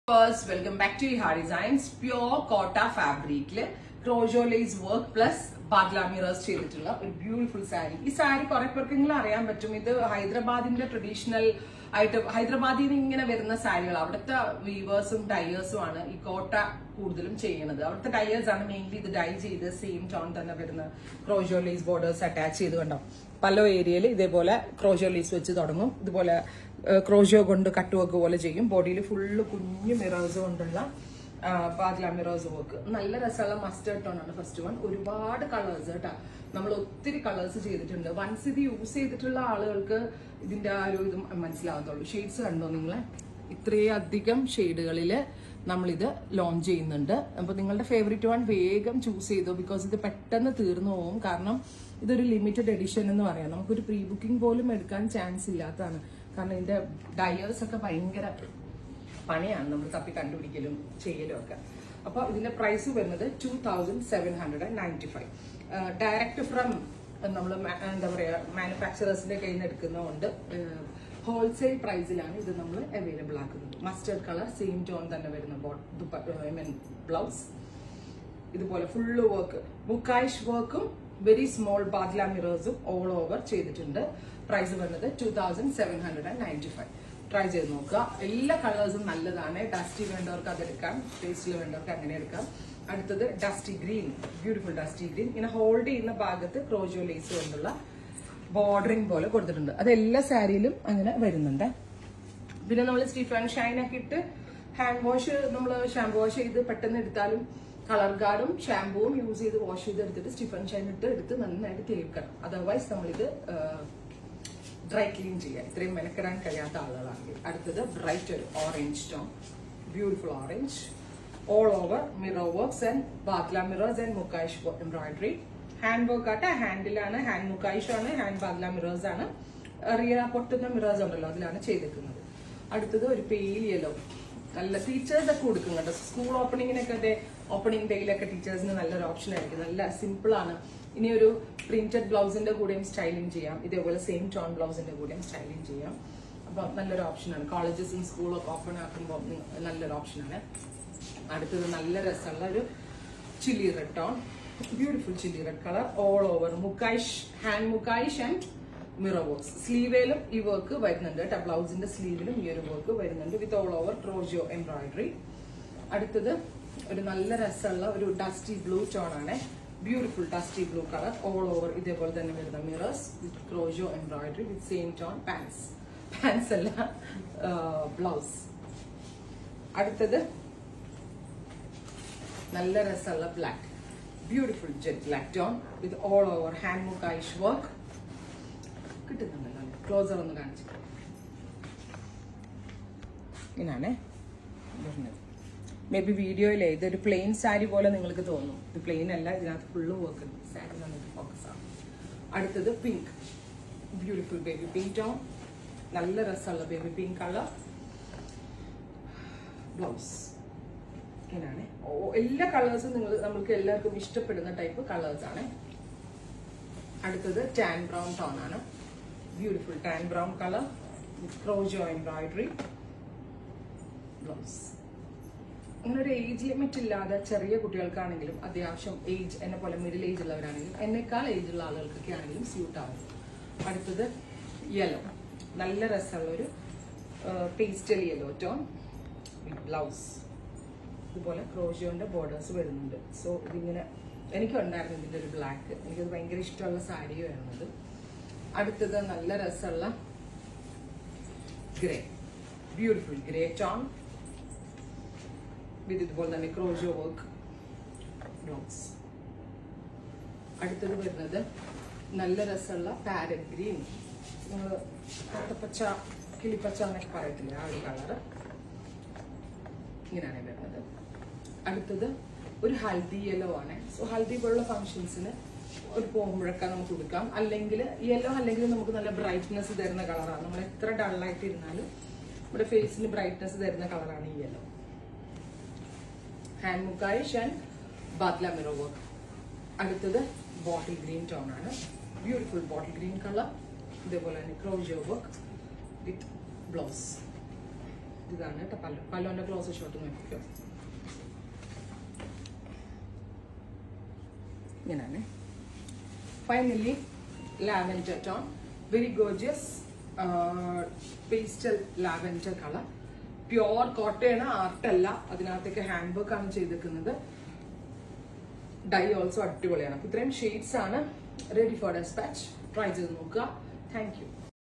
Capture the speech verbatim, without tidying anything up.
First, welcome back to Ihar Designs. Pure Kota fabric, crochet lace work plus badla mirrors ചെയ്തിട്ടുള്ള ഒരു beautiful sari. ഈ സാരി കുറെ പേർക്കെങ്കിലും അറിയാൻ പറ്റും. ഇത് ഹൈദരാബാദിന്റെ ട്രഡീഷണൽ ആയിട്ട് ഹൈദരാബാദിൽ നിന്ന് ഇങ്ങനെ വരുന്ന സാരികൾ. അവിടുത്തെ വീവേഴ്സും ഡയേഴ്സും ആണ് ഈ കോട്ട കൂടുതലും ചെയ്യുന്നത്. അവിടുത്തെ ഡയേഴ്സ് ആണ് മെയിൻലി ഇത് ഡൈ ചെയ്ത് സെയിം ടോൺ തന്നെ വരുന്ന ക്രോഷോ ലേസ് ബോർഡേഴ്സ് അറ്റാച്ച് ചെയ്ത് കണ്ടോ. പല ഏരിയയിൽ ഇതേപോലെ ക്രോഷോ ലേസ് വെച്ച് തുടങ്ങും. ഇതുപോലെ ക്രോഷോ കൊണ്ട് കട്ട് വർക്ക് പോലെ ചെയ്യും. ബോഡിയിൽ ഫുള്ള് കുഞ്ഞു മിറേഴ്സ് കൊണ്ടുള്ള ബാദ്ല മിറേഴ്സ് വർക്ക്. നല്ല രസമുള്ള മസ്റ്റേർഡ് ടോൺ ആണ് ഫസ്റ്റ് വൺ. ഒരുപാട് കളേഴ്സ് കേട്ടാ, നമ്മൾ ഒത്തിരി കളേഴ്സ് ചെയ്തിട്ടുണ്ട്. വൺസ് ഇത് യൂസ് ചെയ്തിട്ടുള്ള ആളുകൾക്ക് ഇതിന്റെ ആ ഒരു ഇത് മനസ്സിലാകത്തുള്ളൂ. ഷെയ്ഡ്സ് കണ്ടോ നിങ്ങളെ, ഇത്രയും അധികം ഷെയ്ഡുകളില് നമ്മളിത് ലോഞ്ച് ചെയ്യുന്നുണ്ട്. അപ്പൊ നിങ്ങളുടെ ഫേവറേറ്റ് വൺ വേഗം ചൂസ് ചെയ്തോ, ബിക്കോസ് ഇത് പെട്ടെന്ന് തീർന്നു പോകും. കാരണം ഇതൊരു ലിമിറ്റഡ് എഡിഷൻ എന്ന് പറയാം. നമുക്കൊരു പ്രീ ബുക്കിംഗ് പോലും എടുക്കാൻ ചാൻസ് ഇല്ലാത്തതാണ്. കാരണം ഇതിന്റെ ഡയേഴ്സ് ഒക്കെ ഭയങ്കര പണിയാണ്, നമ്മൾ തപ്പി കണ്ടുപിടിക്കലും ചെയ്യലും ഒക്കെ. അപ്പൊ ഇതിന്റെ പ്രൈസ് വരുന്നത് two thousand seven hundred and ninety five direct from നമ്മൾ എന്താ പറയാ മാനുഫാക്ചറേഴ്സിന്റെ കയ്യിൽ നിന്ന് എടുക്കുന്നതുകൊണ്ട് ഹോൾസെയിൽ പ്രൈസിലാണ് ഇത് നമ്മൾ അവൈലബിൾ ആക്കുന്നത്. മസ്റ്റേർഡ് കളർ സെയിം ടോൺ തന്നെ വരുന്ന ഐ മീൻ ബ്ലൗസ്. ഇതുപോലെ ഫുള്ള് വർക്ക്, മുക്കായിഷ് വർക്കും വെരി സ്മോൾ ബാദ്ല മിറേഴ്സും ഓൾ ഓവർ ചെയ്തിട്ടുണ്ട്. പ്രൈസ് വരുന്നത് two thousand seven hundred and ninety five. Try ചെയ്ത് നോക്കുക. എല്ലാ കളേഴ്സും നല്ലതാണ്. ഡസ്റ്റി വേണ്ടവർക്ക് അതെടുക്കാം, പേസ്റ്റിൽ വേണ്ടവർക്ക് അങ്ങനെ എടുക്കാം. അടുത്തത് dusty green, beautiful dusty green. ഇങ്ങനെ ഹോൾഡ് ചെയ്യുന്ന ഭാഗത്ത് ക്രോഷോ ലേസ് കൊണ്ടുള്ള ബോർഡറിംഗ് പോലെ കൊടുത്തിട്ടുണ്ട്. അത് എല്ലാ സാരിയിലും അങ്ങനെ വരുന്നുണ്ട്. പിന്നെ നമ്മൾ സ്റ്റിഫ് ആൻഡ് ഷൈൻ ഒക്കെ ഇട്ട് ഹാൻഡ് വാഷ് നമ്മൾ ഷാമ്പു വാഷ് ചെയ്ത് പെട്ടെന്ന് എടുത്താലും കളർ ഗാർഡും ഷാമ്പുവും യൂസ് ചെയ്ത് വാഷ് ചെയ്ത് എടുത്തിട്ട് സ്റ്റിഫ് ആൻഡ് ഷൈൻ ഇട്ട് എടുത്ത് നന്നായിട്ട് തേക്കണം. അതർവൈസ് നമ്മളിത് ഡ്രൈ ക്ലീൻ ചെയ്യാം, ഇത്രയും മെനക്കെടാൻ കഴിയാത്ത ആളുകളാണെങ്കിൽ. അടുത്തത് ബ്രൈറ്റ് ഒരു orange tone, beautiful orange. All over mirror works and badla mirrors and mukaish embroidery. Hand work ആട്ടെ, ഹാൻഡിലാണ്, ഹാൻഡ് മുക്കായിഷ് ആണ്, ഹാൻഡ് ബാദ്ല മിറേഴ്സ് ആണ്. റിയ പൊട്ടുന്ന മിറേഴ്സ് ഉണ്ടല്ലോ, അതിലാണ് ചെയ്തിരിക്കുന്നത്. അടുത്തത് ഒരു പെയിൽ യെല്ലോ, നല്ല ടീച്ചേഴ്സ് ഒക്കെ കൊടുക്കും കേട്ടോ. സ്കൂൾ ഓപ്പണിങ്ങിനൊക്കെ ഓപ്പണിംഗ് ഡേയിലൊക്കെ ടീച്ചേഴ്സിന് നല്ലൊരു ഓപ്ഷൻ ആയിരിക്കും. നല്ല സിമ്പിൾ ആണ്. ഇനി ഒരു പ്രിന്റഡ് ബ്ലൗസിന്റെ കൂടെയും സ്റ്റൈലിംഗ് ചെയ്യാം, ഇതേപോലെ സെയിം ടോൺ ബ്ലൗസിന്റെ കൂടെയും സ്റ്റൈലിംഗ് ചെയ്യാം. അപ്പൊ നല്ലൊരു ഓപ്ഷനാണ്. കോളേജസും സ്കൂളും ഒക്കെ ഓപ്പൺ ആക്കുമ്പോൾ നല്ലൊരു ഓപ്ഷനാണ്. അടുത്തത് നല്ല രസമുള്ള ഒരു chilli red tone, beautiful chilli red colour. All over mukaish, hand mukaish and mirror works. സ്ലീവേലും ഈ വർക്ക് വരുന്നുണ്ട് കേട്ടോ. ബ്ലൗസിന്റെ സ്ലീവിലും ഈ ഒരു വർക്ക് വരുന്നുണ്ട് with all over crochet embroidery. അടുത്തത് ഒരു നല്ല രസമുള്ള ഒരു ഡസ്റ്റി ബ്ലൂ ടോൺ ആണ്, beautiful dusty blue colour. All over ഇതേപോലെ തന്നെ വരുന്ന mirrors with crochet embroidery with same tone pants. Pants അല്ല, ബ്ലൗസ്. അടുത്തത് നല്ല രസമുള്ള black, beautiful jet black tone with all over hand mukaish work. കിട്ടുന്നുണ്ടല്ലോ, ക്ലോസർ ഒന്ന് കാണിച്ചു. ഇങ്ങനെയാണ് വരുന്നത്. മേ ബി വീഡിയോയിലെ ഇതൊരു പ്ലെയിൻ സാരി പോലെ നിങ്ങൾക്ക് തോന്നും. ഇത് പ്ലെയിൻ അല്ല, ഇതിനകത്ത് ഫുള്ള് വർക്ക് ഉണ്ട്. സാരി നമുക്ക് ഫോക്കസ് ആണ്. അടുത്തത് pink, beautiful baby pink tone, നല്ല രസമുള്ള ബേബി പിങ്ക് കളർ. ബ്ലൗസ് ഇങ്ങനെയാണ്. എല്ലാ കളേഴ്സും നിങ്ങൾ നമ്മൾക്ക് എല്ലാവർക്കും ഇഷ്ടപ്പെടുന്ന ടൈപ്പ് കളേഴ്സ് ആണ്. അടുത്തത് ടാൻ ബ്രൗൺ ടോൺ ആണ്, beautiful tan brown colour with crochet embroidery. Blouse അങ്ങനെ ഒരു ഏജ് ലിമിറ്റ് ഇല്ലാതെ ചെറിയ കുട്ടികൾക്കാണെങ്കിലും അത്യാവശ്യം ഏജ് എന്നെ പോലെ മിഡിൽ ഏജ് ഉള്ളവരാണെങ്കിലും എന്നെക്കാൾ ഏജ് ഉള്ള ആളുകൾക്കൊക്കെ ആണെങ്കിലും സ്യൂട്ട് ആവും. അടുത്തത് യെല്ലോ, നല്ല രസമുള്ള ഒരു pastel yellow tone with blouse. ഇതുപോലെ ക്രോഷോന്റെ ബോർഡേഴ്സ് വരുന്നുണ്ട്. സോ ഇതിങ്ങനെ എനിക്കുണ്ടായിരുന്നു ഇതിന്റെ ഒരു ബ്ലാക്ക്, എനിക്കത് ഭയങ്കര ഇഷ്ടമുള്ള സാരി വരുന്നത്. അടുത്തത് നല്ല രസമുള്ള grey, beautiful grey tone with ഇതുപോലെ തന്നെ ക്രോഷോ വർക്ക് ബ്ലൗസ്. അടുത്തത് വരുന്നത് നല്ല രസമുള്ള പാരറ്റ് ഗ്രീൻ, പച്ച കിളിപ്പച്ച എന്നൊക്കെ പറയത്തില്ല, ആ ഒരു കളറ്. ഇങ്ങനെയാണ് വരുന്നത്. അടുത്തത് ഒരു ഹൽദി യെല്ലോ ആണ്. സോ ഹൽദി പോലുള്ള ഫംഗ്ഷൻസിന് ഒരു പോകുമ്പോഴൊക്കെ നമുക്ക് കൊടുക്കാം. അല്ലെങ്കിൽ യെല്ലോ അല്ലെങ്കിൽ നമുക്ക് നല്ല ബ്രൈറ്റ്നെസ് തരുന്ന കളറാണ്. നമ്മൾ എത്ര ഡള്ളായിട്ട് ഇരുന്നാലും നമ്മുടെ ഫേസിന് ബ്രൈറ്റ്നെസ് തരുന്ന കളറാണ് ഈ yellow. Hand mukaish and badla mirror work. അടുത്തത് ബോട്ടിൽ ഗ്രീൻ ടോൺ ആണ്, ബ്യൂട്ടിഫുൾ ബോട്ടിൽ ഗ്രീൻ കളർ. ഇതേപോലെ തന്നെ ക്രോഷോ വർക്ക് വിത്ത് ബ്ലൗസ്. ഇതാണ് കേട്ടോ പല്ലു. പല്ലുവിന്റെ ക്ലോസ് ഷോട്ട് നോക്കിക്കോ. ഇങ്ങനെയാണ്. Finally lavender tone, very gorgeous pastel lavender colour. Pure കോട്ടയാണ്, ആർട്ടല്ല. അതിനകത്തേക്ക് ഹാൻഡ് വർക്ക് ആണ് ചെയ്തിരിക്കുന്നത്. ഡൈ ഓൾസോ അടിപൊളിയാണ്. ഇത്രയും ഷെയ്ഡ്സ് ആണ് റെഡി ഫോർ ഡെസ്പാച്ച്. ട്രൈ ചെയ്ത് നോക്കുക. Thank U.